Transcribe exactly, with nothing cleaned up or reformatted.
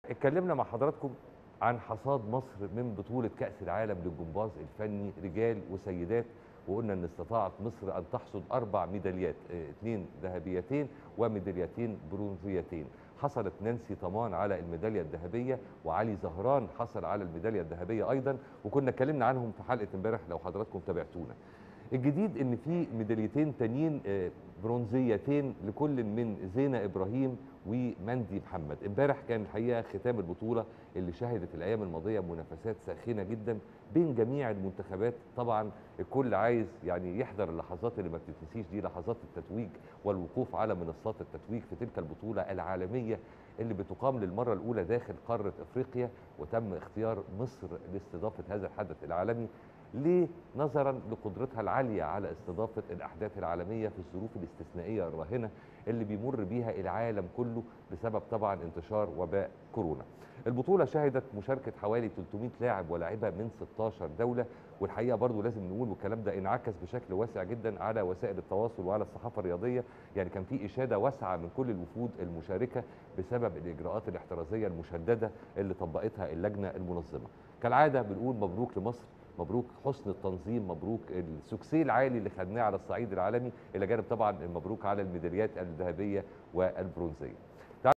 اتكلمنا مع حضراتكم عن حصاد مصر من بطولة كأس العالم للجمباز الفني رجال وسيدات، وقلنا ان استطاعت مصر ان تحصد اربع ميداليات، اه، اثنين ذهبيتين وميداليتين برونزيتين. حصلت نانسي طمان على الميداليه الذهبيه، وعلي زهران حصل على الميداليه الذهبيه ايضا، وكنا اتكلمنا عنهم في حلقه امبارح لو حضراتكم تابعتونا. الجديد ان في ميداليتين تانيين، آه، برونزيتين لكل من زينة ابراهيم ومندي محمد. امبارح كان الحقيقه ختام البطوله اللي شهدت الايام الماضيه منافسات ساخنه جدا بين جميع المنتخبات. طبعا الكل عايز يعني يحضر اللحظات اللي ما بتتنسيش دي، لحظات التتويج والوقوف على منصات التتويج في تلك البطوله العالميه اللي بتقام للمره الاولى داخل قاره افريقيا، وتم اختيار مصر لاستضافه هذا الحدث العالمي. ليه؟ نظرا لقدرتها العاليه على استضافه الاحداث العالميه في الظروف الاستثنائيه الراهنه اللي بيمر بيها العالم كله بسبب طبعا انتشار وباء كورونا. البطوله شهدت مشاركه حوالي ثلاثمائة لاعب ولاعبه من ستاشر دوله، والحقيقه برضو لازم نقول، والكلام ده انعكس بشكل واسع جدا على وسائل التواصل وعلى الصحافه الرياضيه. يعني كان في اشاده واسعه من كل الوفود المشاركه بسبب الاجراءات الاحترازيه المشدده اللي طبقتها اللجنه المنظمه. كالعاده بنقول مبروك لمصر، مبروك حسن التنظيم، مبروك السكسي العالي اللي خدناه على الصعيد العالمي، الى جانب طبعا مبروك على الميداليات الذهبيه والبرونزيه.